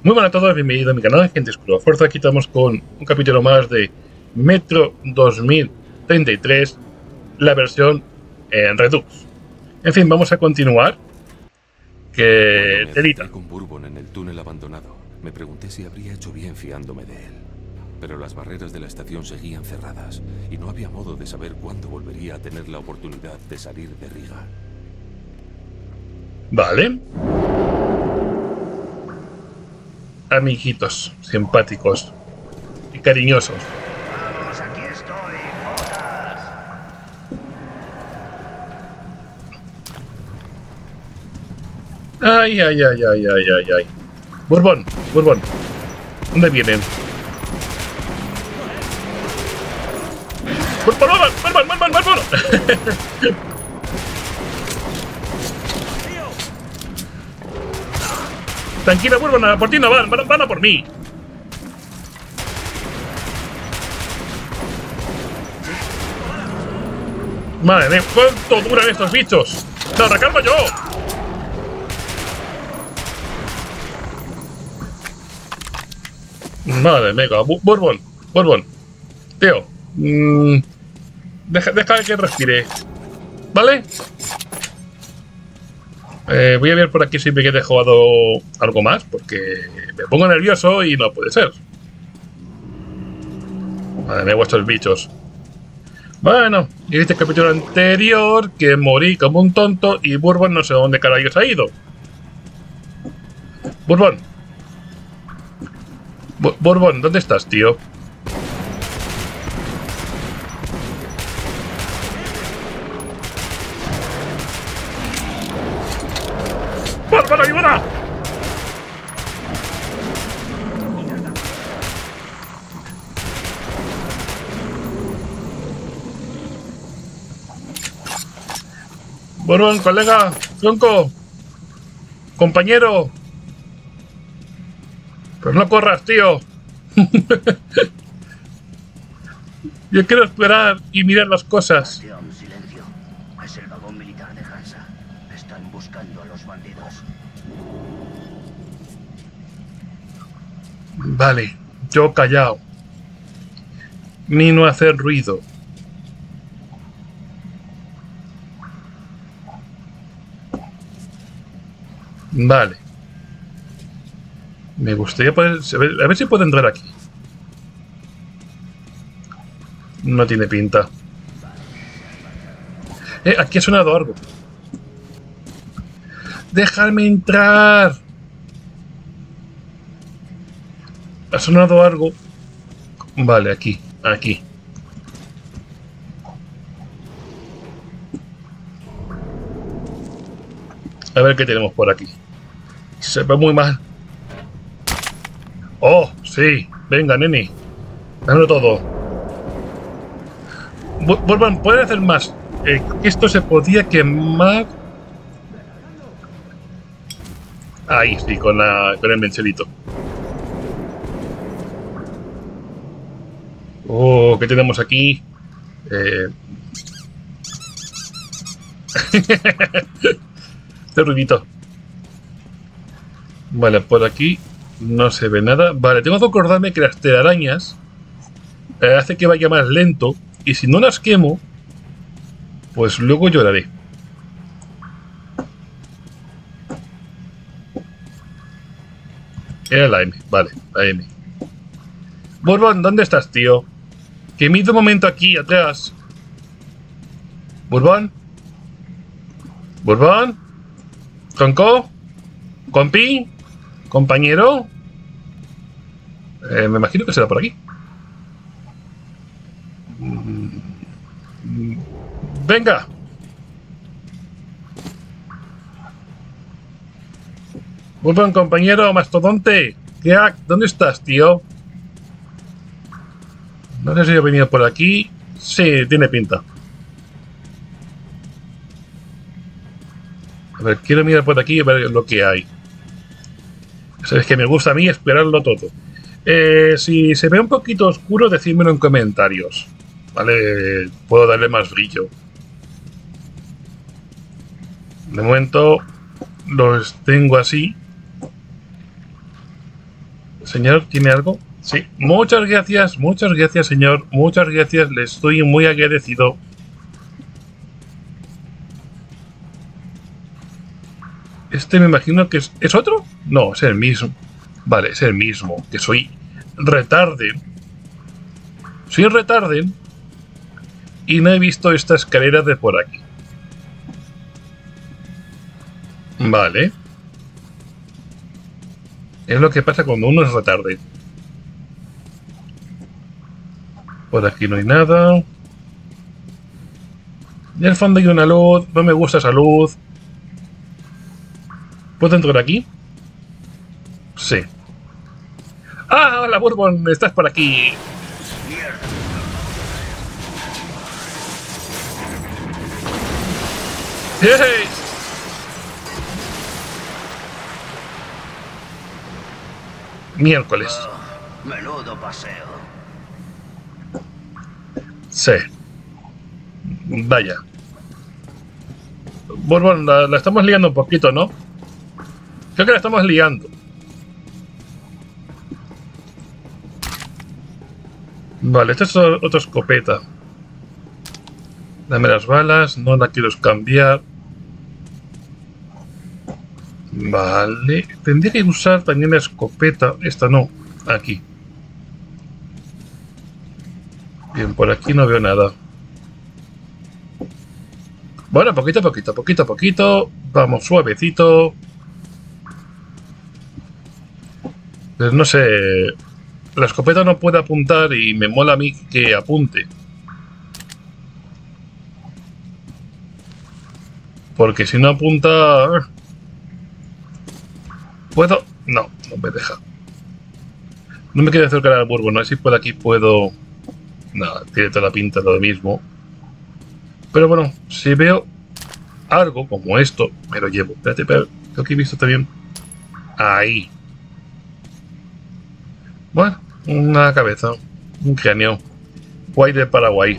Muy buenas a todos, bienvenidos a mi canal, gente Escudo Fuerza. Aquí estamos con un capítulo más de Metro 2033, la versión en Redux. En fin, vamos a continuar. Que Cuando me telita. acerqué con Bourbon en el túnel abandonado, me pregunté si habría hecho bien fiándome de él. Pero las barreras de la estación seguían cerradas y no había modo de saber cuándo volvería a tener la oportunidad de salir de Riga. Vale. Amiguitos, simpáticos y cariñosos. Vamos, aquí estoy, jodas. Ay. Bourbon. ¿Dónde vienen? Bourbon. Tranquila, Bourbon, por ti no van a por mí. Madre mía, ¿cuánto duran estos bichos? ¡No, recalmo yo! Madre mía, Bourbon. Tío, deja que respire. ¿Vale? Voy a ver por aquí si me he dejado algo más, porque me pongo nervioso y no puede ser. Madre mía, vuestros bichos. Bueno, y este capítulo anterior que morí como un tonto y Bourbon no sé dónde carayos ha ido. Bourbon. Bourbon, ¿dónde estás, tío? ¡Bourbon, ayuda! Bourbon, colega, tronco, compañero. Pues no corras, tío. Yo quiero esperar y mirar las cosas. Atención, silencio. Es el vagón militar de Hansa. Están buscando a los bandidos. Vale, yo callado. Ni no hacer ruido. Vale. Me gustaría poder... A ver si puedo entrar aquí. No tiene pinta. Aquí ha sonado algo. ¡Déjame entrar! Ha sonado algo. Vale, aquí. A ver qué tenemos por aquí. Se ve muy mal. ¡Oh, sí! Venga, nene. Dámelo todo. Bourbon, ¿pueden hacer más? Esto se podía quemar. Ahí, sí, con el mencelito. Oh, ¿qué tenemos aquí? Este ruidito. Vale, por aquí no se ve nada. Vale, tengo que acordarme que las telarañas hace que vaya más lento. Y si no las quemo, pues luego lloraré. Era la M, vale, la M. Bourbon, ¿dónde estás, tío? Que me hizo un momento aquí, atrás. Bourbon. Conco. Compi. Compañero. Me imagino que será por aquí. Venga. Bourbon, compañero, mastodonte. ¿Dónde estás, tío? No sé si he venido por aquí. Sí, tiene pinta. A ver, quiero mirar por aquí y ver lo que hay. Sabes que me gusta a mí esperarlo todo. Si se ve un poquito oscuro, decídmelo en comentarios. Vale, puedo darle más brillo. De momento los tengo así. Señor, ¿tiene algo? Sí. Muchas gracias, señor. Muchas gracias, le estoy muy agradecido. Este me imagino que ¿es otro? No, es el mismo. Vale, es el mismo. Que soy retarde. Soy retarde. Y no he visto esta escalera de por aquí. Vale. Es lo que pasa cuando uno es retarde. Por aquí no hay nada. En el fondo hay una luz. No me gusta esa luz. ¿Puedo entrar aquí? Sí. ¡Ah! Hola, Bourbon. Estás por aquí. ¡Hey! Miércoles. Menudo paseo. Sí. Vaya. Bourbon, la estamos liando un poquito, ¿no? Creo que la estamos liando. Vale, esta es otra escopeta. Dame las balas, no la quiero cambiar. Vale, tendría que usar también la escopeta. Esta no, aquí. Bien, por aquí no veo nada. Bueno, poquito a poquito. Vamos suavecito. Pues no sé. La escopeta no puede apuntar y me mola a mí que apunte. Porque si no apunta... ¿Puedo? No, no me deja. No me quiero acercar al Bourbon, a ver si por aquí puedo... Nada, tiene toda la pinta de lo mismo. Pero bueno, si veo algo como esto, me lo llevo. Espérate, creo que he visto también... Ahí. Bueno, una cabeza. Un cráneo. Guay de Paraguay.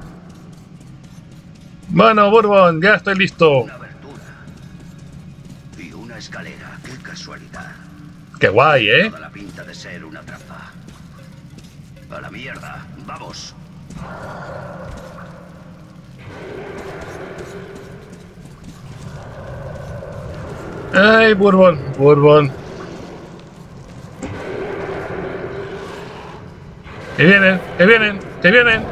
Bueno, Bourbon, ya estoy listo. Una abertura. Y una escalera, qué casualidad. Qué guay, ¿eh? Toda la pinta de ser una trampa. A la mierda, vamos. Ay, Bourbon. Que vienen.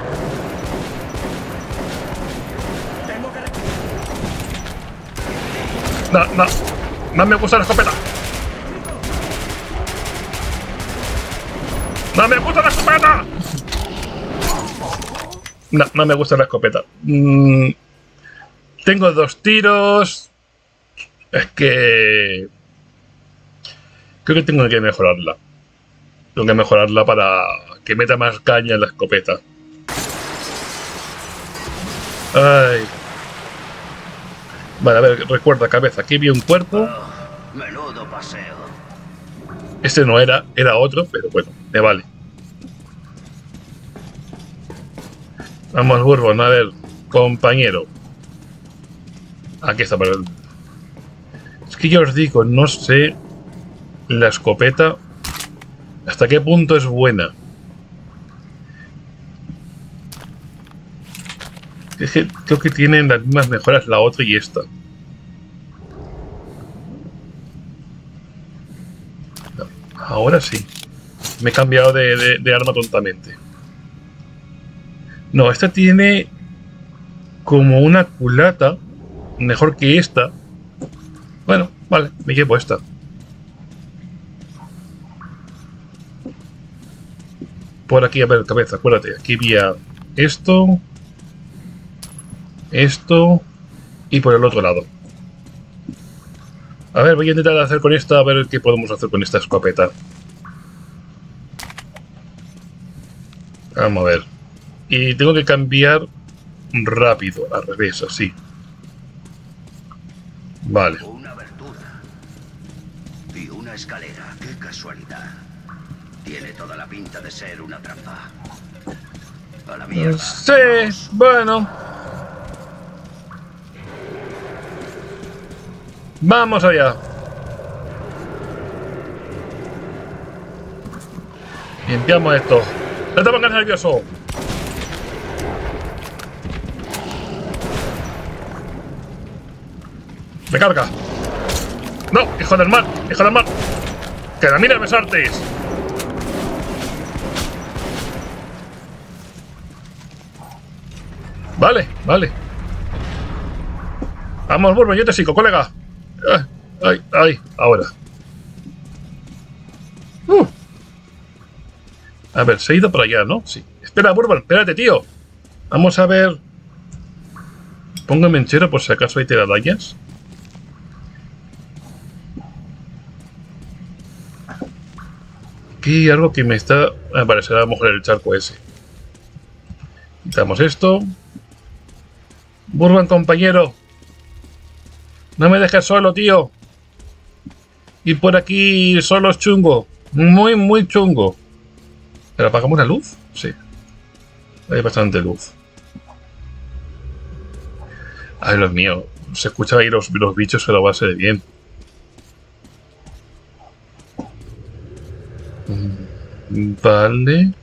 No me gusta la escopeta. ¡No me gusta la escopeta! No me gusta la escopeta. Tengo 2 tiros. Es que... Creo que tengo que mejorarla. Tengo que mejorarla para que meta más caña en la escopeta. Ay. Vale, a ver, recuerda, cabeza. Aquí vi un cuerpo. Menudo paseo. Este no era otro, pero bueno, me vale. Vamos, Bourbon, a ver, compañero. Aquí está, pero... Es que yo os digo, no sé la escopeta hasta qué punto es buena. Es que creo que tienen las mismas mejoras la otra y esta. Ahora sí. Me he cambiado de arma tontamente. No, esta tiene como una culata mejor que esta. Bueno, vale, me llevo esta. Por aquí, a ver, cabeza, acuérdate. Aquí había esto. Esto. Y por el otro lado. A ver, voy a intentar hacer con esta, a ver qué podemos hacer con esta escopeta. Vamos a ver. Y tengo que cambiar rápido, al revés, así. Vale. Una abertura. Y una escalera, qué casualidad. Tiene toda la pinta de ser una trampa. A la mierda. Sí, bueno. Vamos allá. Limpiamos esto. No te pongas nervioso. Me carga. No, hijo del mar, hijo del mar. Que la mira besartes. Vale, vale. Vamos, Bourbon, yo te sigo, colega. Ay, ay, ahora. A ver, se ha ido por allá, ¿no? Sí. Espera, Bourbon, espérate, tío. Vamos a ver. Pongo el menchero por si acaso hay telarañas. Aquí hay algo que me está... vale, será a lo mejor el charco ese. Quitamos esto. Bourbon, compañero. No me dejes solo, tío. Y por aquí solo es chungo. Muy, muy chungo. ¿Pero apagamos la luz? Sí. Hay bastante luz. Ay, Dios mío. Se escuchan ahí los bichos a la base de bien. Vale.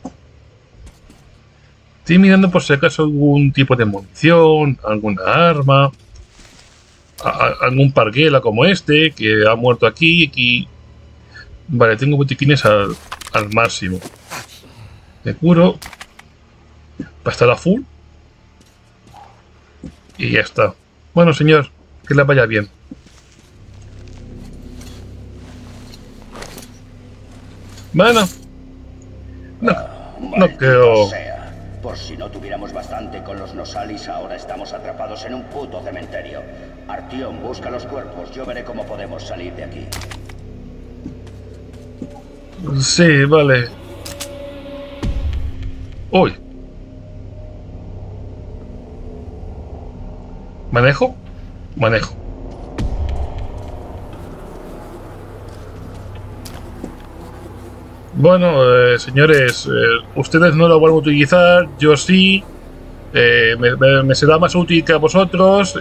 Estoy mirando por si acaso algún tipo de munición, alguna arma, algún parguela como este que ha muerto aquí. Vale, tengo botiquines al máximo. Me curo para estar a full. Y ya está. Bueno, señor, que le vaya bien. Bueno. No creo... Por si no tuviéramos bastante con los Nosalis, ahora estamos atrapados en un puto cementerio. Artyom, busca los cuerpos. Yo veré cómo podemos salir de aquí. Sí, vale. Uy. ¿Manejo? Manejo. Bueno, señores, ustedes no lo van a utilizar, yo sí. Me será más útil que a vosotros.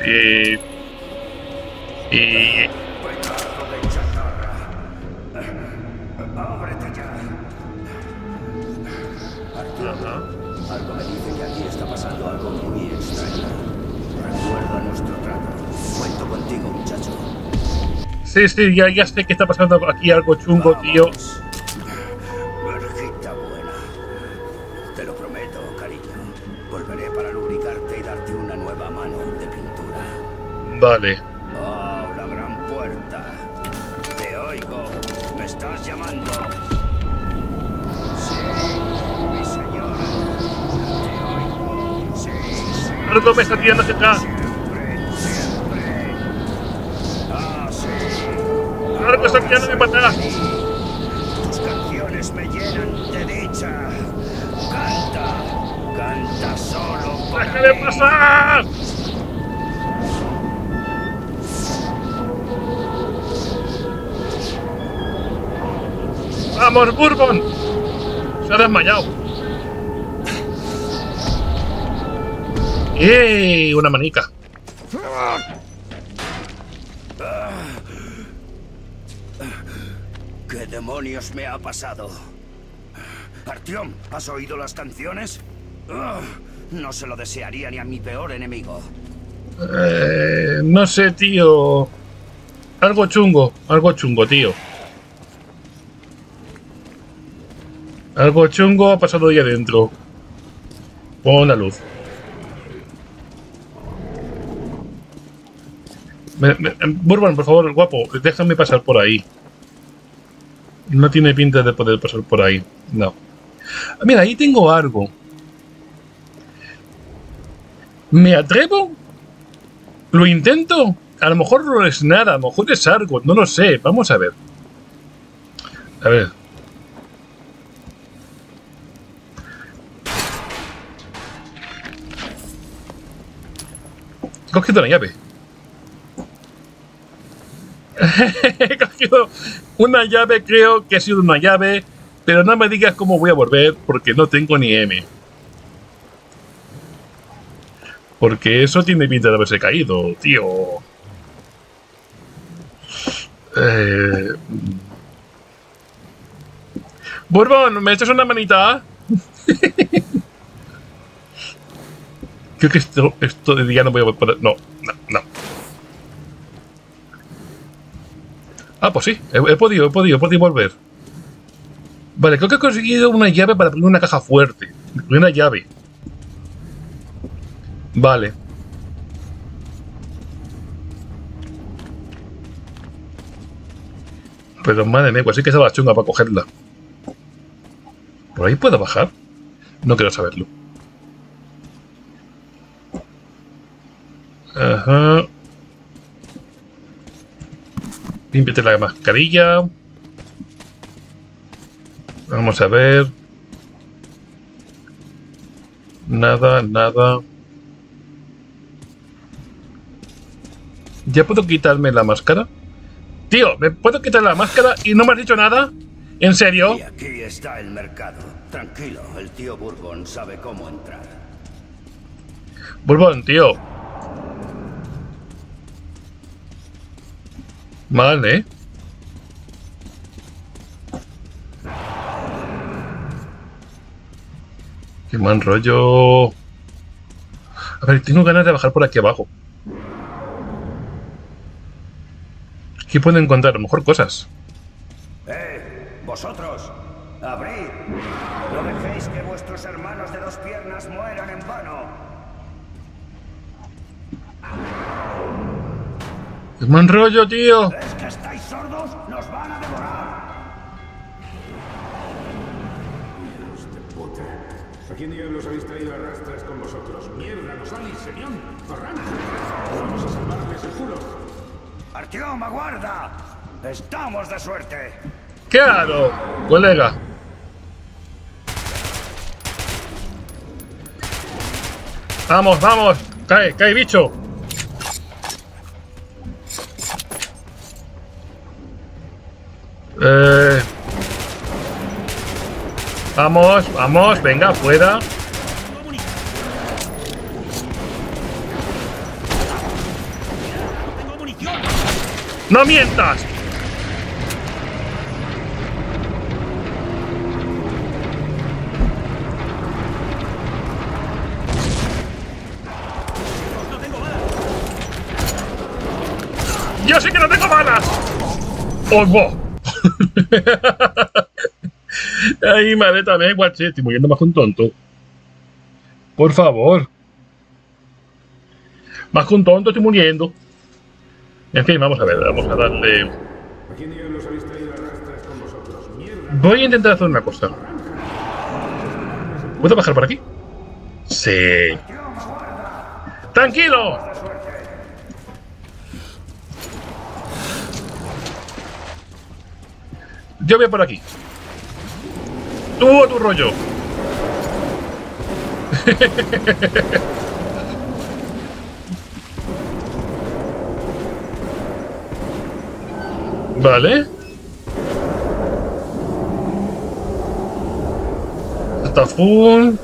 Algo me dice que aquí está pasando algo muy extraño. Recuerda nuestro trato. Cuento contigo, muchacho. Sí, ya sé que está pasando aquí algo chungo, tío. Verjita buena. Te lo prometo, cariño. Volveré para lubricarte y darte una nueva mano de pintura. Vale. Oh, la gran puerta. Te oigo. ¿Me estás llamando? Sí, mi señora. Te oigo. Sí. Algo me está tirando hacia acá. Siempre. Ah, sí. Algo está tirando para atrás. Tus canciones me llenan de dicha. Canta solo para ¡Déjale mí. pasar! ¡Vamos, Bourbon! Se ha desmayado. ¡Ey! Una manica. ¿Qué demonios me ha pasado? Artyom, ¿has oído las canciones? No se lo desearía ni a mi peor enemigo. No sé, tío. Algo chungo, tío. Algo chungo ha pasado ahí adentro. Pon la luz. Bourbon, por favor, guapo, déjame pasar por ahí. No tiene pinta de poder pasar por ahí. No. Mira, ahí tengo algo. ¿Me atrevo? ¿Lo intento? A lo mejor no es nada, a lo mejor es algo, no lo sé. Vamos a ver. A ver. He cogido una llave. He cogido una llave, creo que ha sido una llave, pero no me digas cómo voy a volver porque no tengo ni M. Porque eso tiene pinta de haberse caído, tío. Bourbon, ¿me echas una manita? Creo que esto de día no voy a poder... No. Ah, pues sí, he podido volver. Vale, creo que he conseguido una llave para poner una caja fuerte. Una llave. Vale. Pero madre mía, pues sí que estaba chunga para cogerla. ¿Por ahí puedo bajar? No quiero saberlo. Ajá. Límpiate la mascarilla. Vamos a ver. Nada. ¿Ya puedo quitarme la máscara? Tío, ¿me puedo quitar la máscara y no me has dicho nada? ¿En serio? Y aquí está el mercado. Tranquilo, el tío Bourbon sabe cómo entrar. Bourbon, tío. Vale. Qué mal rollo. A ver, tengo ganas de bajar por aquí abajo. Aquí puedo encontrar a lo mejor cosas. ¡Vosotros! ¡Abrid! ¡No dejéis que vuestros hermanos de dos piernas mueran en vano! ¡Qué mal rollo, tío! ¿Es que estáis sordos? ¡Nos van a devorar! ¡Hijos de puta! ¿A quién diablos habéis traído a rastras con vosotros? ¡Mierda, no salís, señor! ¡Corran! ¡Vamos a salvarles, el juro! ¡Artyom, aguarda! ¡Estamos de suerte! ¡Claro, colega! ¡Vamos, vamos! ¡Cae, bicho! Vamos, venga, fuera. ¡No mientas! ¡Yo sí que no tengo balas! ¡Oh, wow! Ay, maleta, me da igual, che, estoy muriendo más que un tonto. Por favor. Más que un tonto estoy muriendo. En fin, vamos a ver, vamos a darle... ¿A quién diablos habéis traído a rastras con vosotros? ¡Mierda! Voy a intentar hacer una cosa. ¿Puedo bajar por aquí? Sí. ¡Tranquilo! Yo voy por aquí. Tú a tu rollo. Vale. Está full.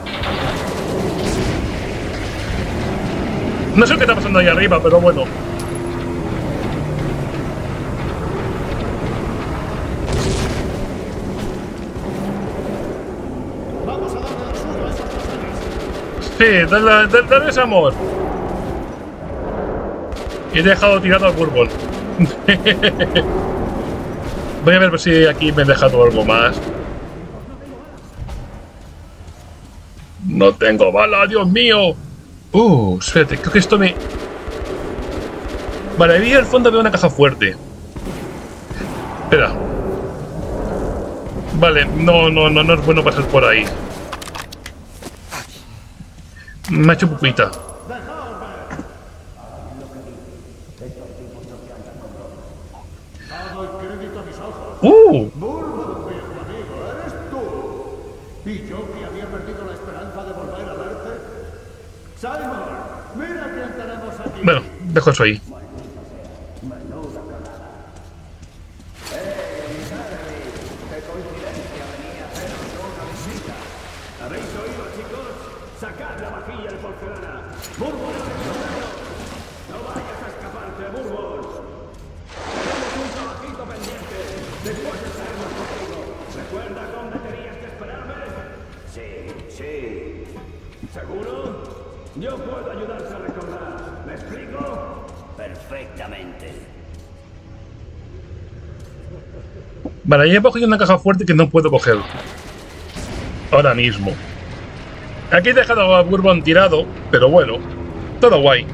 No sé qué está pasando ahí arriba, pero bueno. Sí, dale ese amor. Y he dejado tirado al Bourbon. Voy a ver si aquí me he dejado algo más. No tengo bala, Dios mío. Espérate, creo que esto me... Vale, ahí al fondo veo una caja fuerte. Espera. Vale, no es bueno pasar por ahí. Me ha hecho pupita. Bourbon, viejo amigo, ¿eres tú? ¿Y yo que había perdido la esperanza de volver a verte? Simon, mira quién tenemos aquí. Bueno, dejo eso ahí. ¿Habéis oído, chicos? ¡Sacad la vajilla de porcelana! ¡Bourbon! ¡No vayas a escaparte, Bourbon! ¡Tenemos un trabajito pendiente! Después de estarnos contigo, ¿Recuerdas dónde tenías que esperarme? Sí. ¿Seguro? Yo puedo ayudarte a recordar. ¿Me explico? Perfectamente. Vale, ya he cogido una caja fuerte que no puedo coger ahora mismo. Aquí he dejado a Bourbon tirado, pero bueno, todo guay.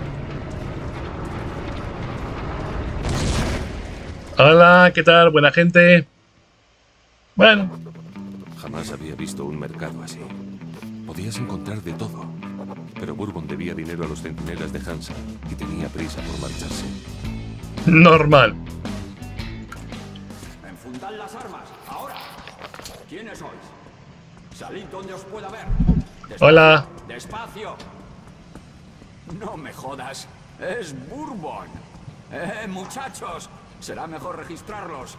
Hola, ¿qué tal? Buena gente. Bueno. Jamás había visto un mercado así. Podías encontrar de todo. Pero Bourbon debía dinero a los centinelas de Hansa y tenía prisa por marcharse. Normal. Enfundad las armas, ahora. ¿Quiénes sois? Salid donde os pueda ver. Despacio, Hola. Despacio. No me jodas. Es Bourbon. Muchachos. Será mejor registrarlos.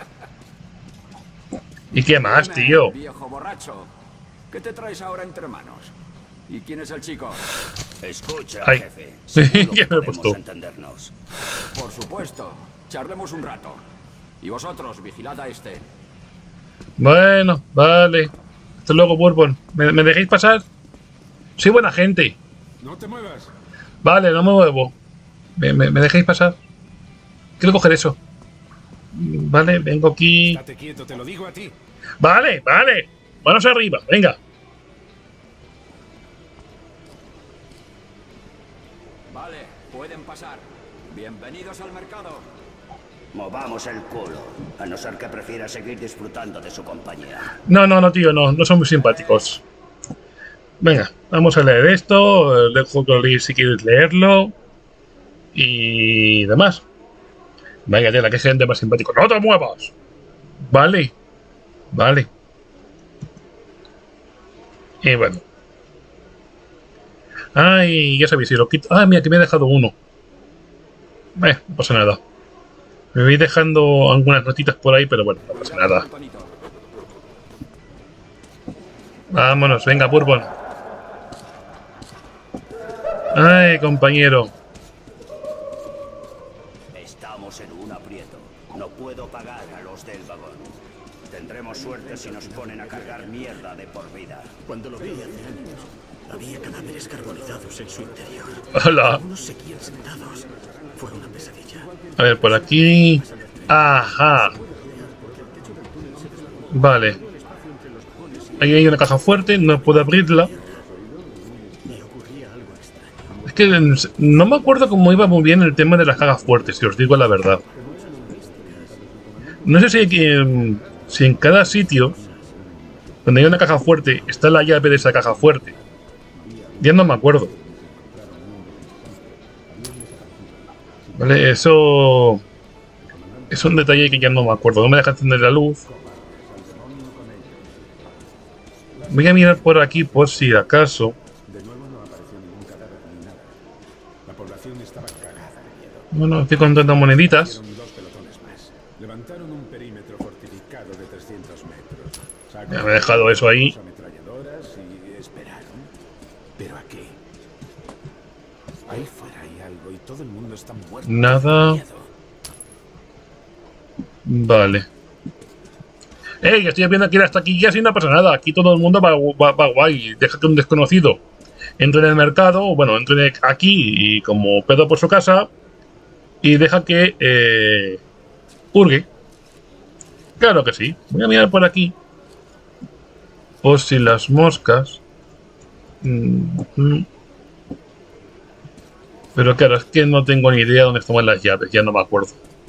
¿Y qué más, Dime, tío? viejo borracho. ¿Qué te traes ahora entre manos? ¿Y quién es el chico? Escucha, Ay. jefe. Sí, Seguro ya que me he podemos puesto. entendernos. Por supuesto. Charlemos un rato. Y vosotros, vigilad a este. Bueno, vale. Hasta luego, Bourbon. ¿Me dejéis pasar? Soy buena gente. No te muevas. Vale, no me muevo. ¿Me dejéis pasar? Quiero coger eso. Vale, vengo aquí. Estate quieto, te lo digo a ti. Vale, vale. Manos arriba, venga. Vale, pueden pasar. Bienvenidos al mercado. Movamos el culo, a no ser que prefiera seguir disfrutando de su compañía. No, tío, no son muy simpáticos. Venga, vamos a leer esto. Dejo que si quieres leerlo. Y demás. Vaya tela, que gente más simpático. ¡No te muevas! Vale. Vale. Y bueno. Ay, ya sabéis, si lo quito. Ah, mira, que me he dejado uno. No pasa nada. Me voy dejando algunas notitas por ahí, pero bueno, no pasa nada. Vámonos, venga, Bourbon. Ay, compañero. Estamos en un aprieto. No puedo pagar a los del vagón. Tendremos suerte si nos ponen a cargar mierda de por vida. Cuando lo vi hace años, había cadáveres carbonizados en su interior. Hola. Algunos seguían sentados. Fue una pesadilla. A ver, por aquí. Ajá. Vale. Ahí hay una caja fuerte, no puedo abrirla. Es que no me acuerdo cómo iba muy bien el tema de las cajas fuertes, si os digo la verdad. No sé si en cada sitio, donde hay una caja fuerte, está la llave de esa caja fuerte. Ya no me acuerdo. Vale, eso es un detalle que ya no me acuerdo. No me deja encender la luz. Voy a mirar por aquí por si acaso. De nuevo no apareció ningún cadáver ni nada. La población estaba cagada de miedo. Bueno, estoy contando moneditas. Hicieron 2 pelotones más. Levantaron un perímetro fortificado de 300 metros. Ya me he dejado eso ahí. Ametralladoras y esperaron. Pero aquí. Ahí fuera hay algo y todo el mundo está muerto. Nada. de miedo. Vale. ¡Ey! Estoy viendo aquí las taquillas y no pasa nada. Aquí todo el mundo va guay. Deja que un desconocido entre en el mercado. Bueno, entre aquí y como pedo por su casa. Y deja que hurgue. Claro que sí. Voy a mirar por aquí. Por si las moscas. Pero claro, es que no tengo ni idea dónde están las llaves. Ya no me acuerdo.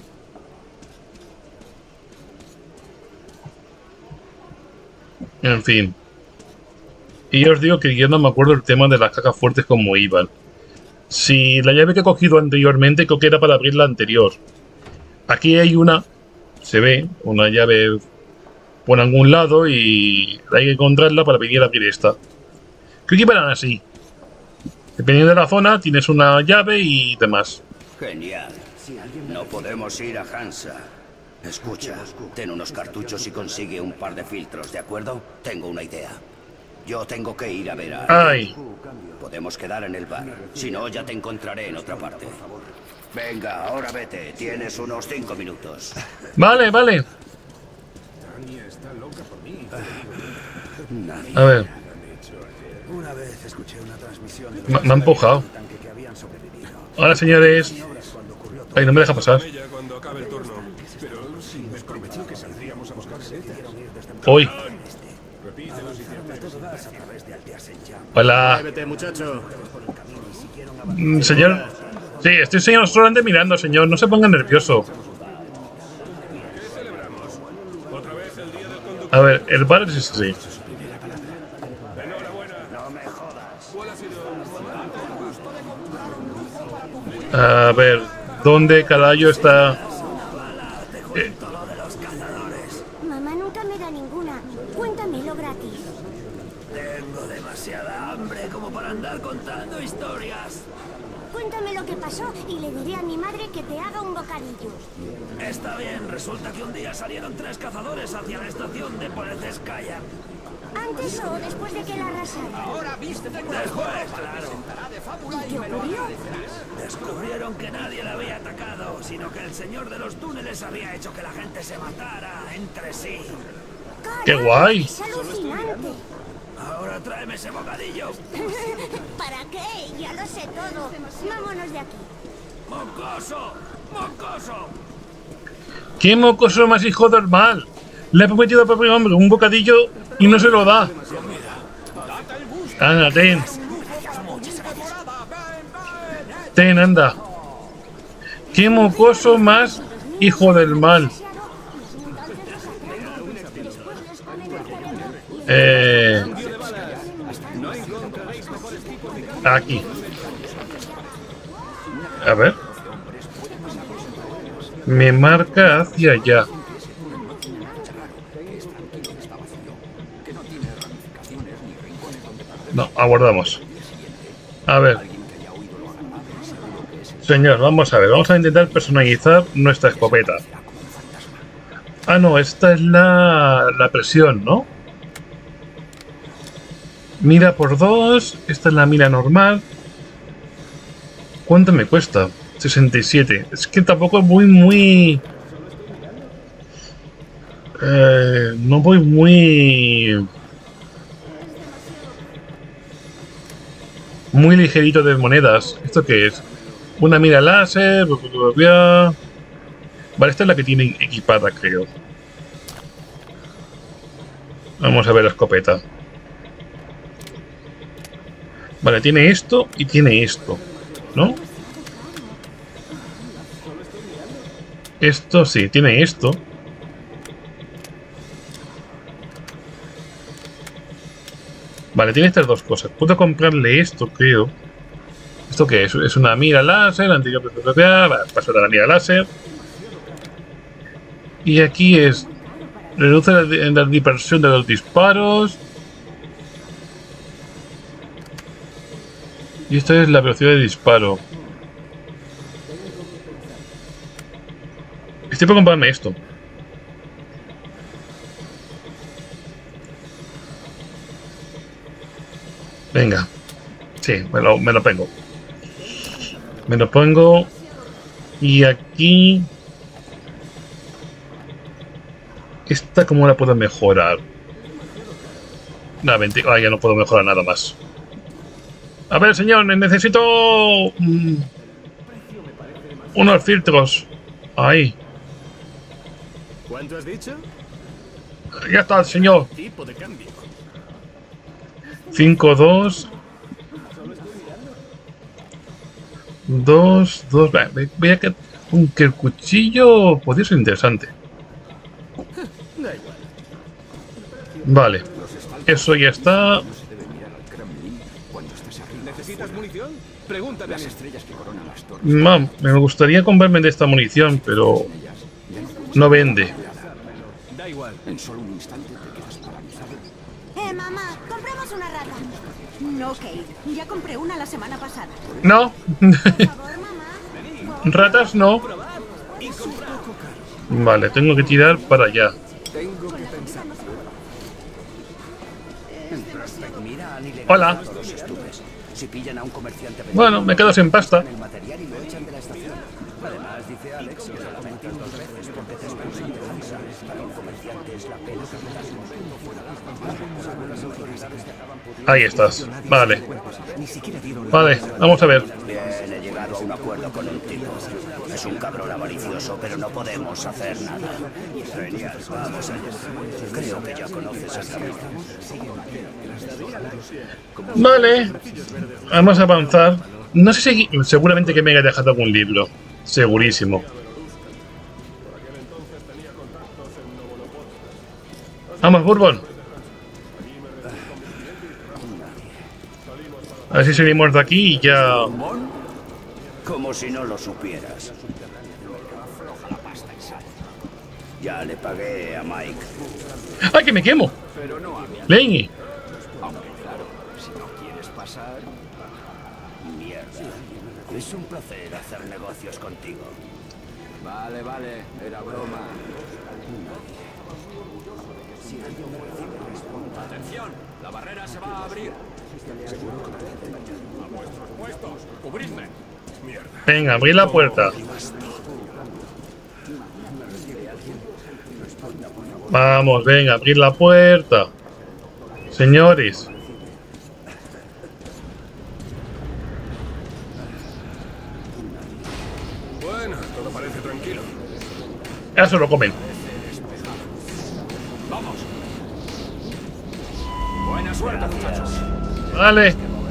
En fin. Y yo os digo que yo no me acuerdo el tema de las cajas fuertes como iban. Si la llave que he cogido anteriormente creo que era para abrir la anterior. Aquí hay una, se ve, una llave por algún lado y hay que encontrarla para venir a abrir esta. Creo que iban así. Dependiendo de la zona tienes una llave y demás. Genial. No podemos ir a Hansa. Escucha, ten unos cartuchos y consigue un par de filtros, ¿de acuerdo? Tengo una idea. Yo tengo que ir a ver a... Ay, Podemos quedar en el bar. Si no, ya te encontraré en otra parte. Venga, ahora vete. Tienes unos 5 minutos. vale, vale. mía está loca por mí. Nadie. A ver, Una vez escuché una transmisión de me ha empujado. tanque que habían sobrevivido. Hola, señores. Ay, no me deja pasar. Ella cuando acabe el turno. Pero si me prometió que saldríamos a buscar setas. Hoy. Repítelo si te apetece. Hola. Vete, muchacho. Señor. Sí, estoy solamente mirando, señor. No se ponga nervioso. Otra vez el día del conductor. A ver, el bar es sí. A ver, ¿dónde carajo está? Mamá nunca me da ninguna. Cuéntamelo gratis. Tengo demasiada hambre como para andar contando historias. Cuéntame lo que pasó y le diré a mi madre que te haga un bocadillo. Está bien, resulta que un día salieron 3 cazadores hacia la estación de Polezeskaya. ¿Antes o después de que la arrasaran? Después, claro. ¿Y qué ocurrió? Descubrieron que nadie la había atacado, sino que el señor de los túneles había hecho que la gente se matara entre sí. ¡Qué guay! Es alucinante. Ahora tráeme ese bocadillo. ¿Para qué? Ya lo sé todo. Vámonos de aquí. ¡Mocoso! ¡Mocoso! ¿Qué mocoso más hijo del mal? Le he prometido al propio hombre un bocadillo y no se lo da. Anda, ten. Ten, anda. ¿Qué mocoso más hijo del mal? Aquí. A ver. Me marca hacia allá. No, aguardamos. A ver. Señor, vamos a ver. Vamos a intentar personalizar nuestra escopeta. Ah, no, esta es la presión, ¿no? Mira por 2. Esta es la mira normal. ¿Cuánto me cuesta? 67. Es que tampoco es muy... no voy muy... Muy ligerito de monedas. ¿Esto qué es? Una mira láser... Vale, esta es la que tiene equipada, creo. Vamos a ver la escopeta. Vale, tiene esto y tiene esto, ¿no? Esto sí, tiene esto. Vale, tiene estas dos cosas. Puedo comprarle esto, creo. ¿Esto qué es? Es una mira láser, antigua... Paso de la mira láser. Y aquí es... Reduce la dispersión de los disparos. Y esto es la velocidad de disparo. Estoy por comprarme esto. Venga. Sí, me lo pongo. Me lo pongo. Y aquí... Esta, ¿cómo la puedo mejorar? Nada, ya no puedo mejorar nada más. A ver, señor, necesito... unos filtros. Ahí. ¿Cuánto has dicho? Ya está, señor. Tipo de cambio. 5, 2. 2, 2. Voy a que... Aunque el cuchillo podría ser interesante. Da igual. Vale. Eso ya está. ¿Necesitas munición? Pregúntale a las estrellas que coronan las torres. Mam, me gustaría comprarme de esta munición, pero... No vende. Da igual. En solo un instante te quedas paralizado. Mamá, compramos una rata. No, Kate. Ya compré una la semana pasada. No. Por favor, mamá. Ratas no. Vale, tengo que tirar para allá. Tengo que pensar. Mira, ni le Hola. dos estupes. Si pillan a un comerciante... Bueno, me quedo sin pasta. El material y lo echan de la estación. Además, dice Alex que lo comentan 2 veces porque te expulsan de Hansa. Para un comerciante es la pena que Ahí estás. Vale. Vale, vamos a ver. Bien, he llegado a un acuerdo con un tipo. Es un cabrón avaricioso, pero no podemos hacer nada. Genial, vamos allá. Creo que ya conoces esta vida. Vale. Vamos a avanzar. No sé si... Seguramente que me haya dejado algún libro. Segurísimo. Vamos, Bourbon. A ver si salimos de aquí y ya... Como si no lo supieras. Ya le pagué a Mike. ¡Ay, que me quemo! ¡Lenny! Aunque claro, si no quieres pasar... Mierda. Es un placer hacer negocios contigo. Vale, vale, era broma. Atención, la barrera se va a abrir. A vuestros puestos, cubridme. Mierda. Venga, abrid la puerta. Vamos, venga, abrid la puerta. Señores. Bueno, todo parece tranquilo. Ya se lo comen. Vamos. Buena suerte, muchachos. Vale.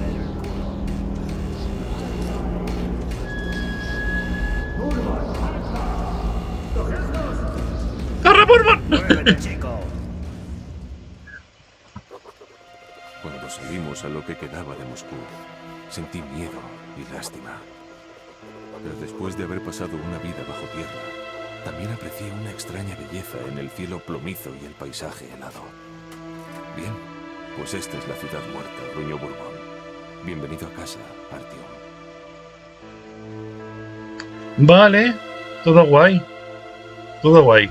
¡Corre, Bourbon! Muévete, chico. Cuando salimos a lo que quedaba de Moscú, sentí miedo y lástima. Pero después de haber pasado una vida bajo tierra, también aprecié una extraña belleza en el cielo plomizo y el paisaje helado. Bien, pues esta es la ciudad muerta, dueño Bourbon. Bienvenido a casa, Artyom. Vale. Todo guay. Todo guay.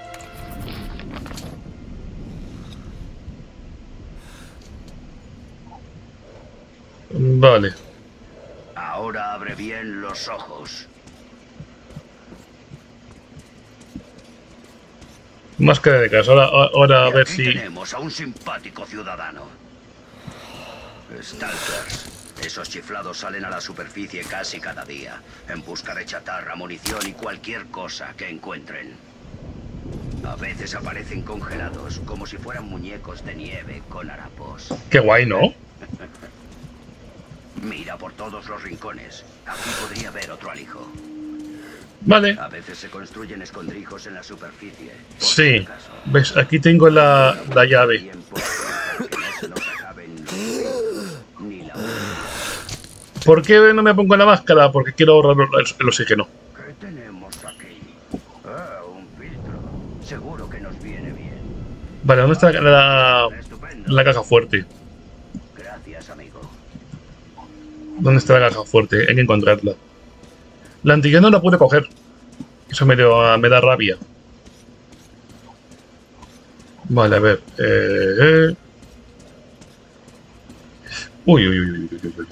Vale. Ahora abre bien los ojos. Máscara de casa. Ahora a Y ver aquí si... tenemos a un simpático ciudadano. Stalkers. Esos chiflados salen a la superficie casi cada día, en busca de chatarra, munición y cualquier cosa que encuentren. A veces aparecen congelados, como si fueran muñecos de nieve con harapos. Qué guay, ¿no? Mira por todos los rincones. Aquí podría haber otro alijo. Vale. A veces se construyen escondrijos en la superficie. por Sí. si acaso. ¿Ves? Aquí tengo la llave. Tiempo para que no se nos acaben los... ni la... ¿Por qué no me pongo la máscara? Porque quiero ahorrar el oxígeno. ¿Qué tenemos aquí? Ah, un filtro. Seguro que nos viene bien. Vale, ¿dónde está Estupendo. la caja fuerte? Gracias, amigo. ¿Dónde está la caja fuerte? Hay que encontrarla. La antigua no la pude coger. Eso me da rabia. Vale, a ver. Uy, uy, uy, uy, uy, uy, uy.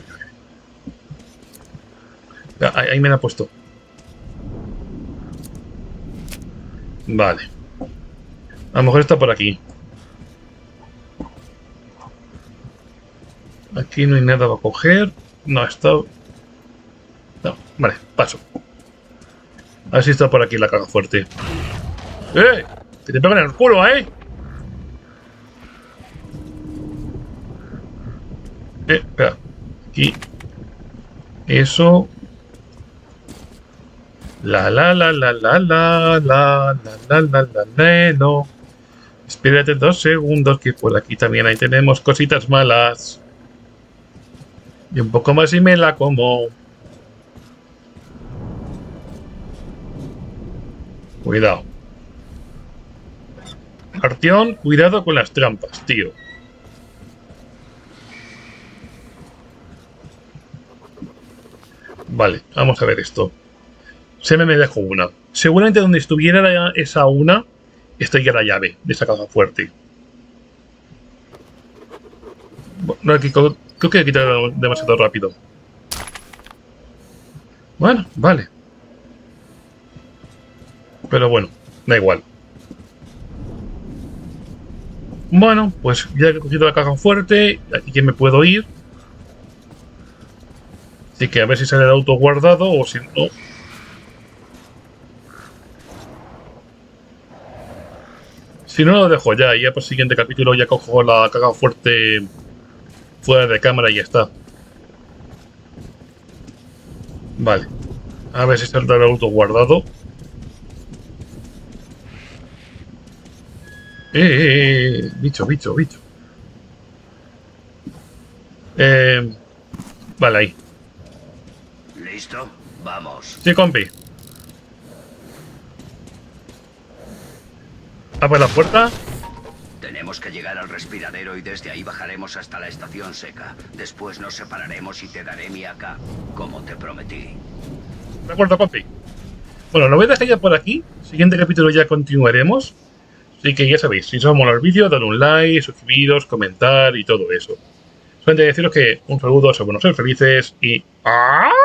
Ahí me la ha puesto. Vale. A lo mejor está por aquí. Aquí no hay nada para coger. No, está... No, vale, paso. A ver si está por aquí la caja fuerte. ¡Eh! ¡Que te pegan en el culo, eh! Espera. Aquí. Eso. La no. Espérate 2 segundos que por aquí también ahí tenemos cositas malas. Y un poco más y me la como. Cuidado. Artyom, cuidado con las trampas, tío. Vale, vamos a ver esto. Se me dejó una. Seguramente donde estuviera esa una, estaría la llave de esa caja fuerte. Bueno, aquí Creo que he quitado demasiado rápido. Bueno, vale. Pero bueno, da igual. Bueno, pues ya he cogido la caja fuerte, aquí que me puedo ir. Así que a ver si sale el auto guardado o si no. Si no, lo dejo ya. Y ya para el siguiente capítulo ya cojo la caja fuerte fuera de cámara y ya está. Vale. A ver si saldrá el auto guardado. Bicho. Vale, ahí. ¿Listo? Vamos. Sí, compi. ¿Abre la puerta? Tenemos que llegar al respiradero y desde ahí bajaremos hasta la estación seca. Después nos separaremos y te daré mi AK, como te prometí. De acuerdo, compi. Bueno, lo voy a dejar ya por aquí. Siguiente capítulo ya continuaremos. Así que ya sabéis, si os ha molado el vídeo, dale un like, suscribiros, comentar y todo eso. Solamente deciros que un saludo, a ser buenos, ser felices y... ¡ah!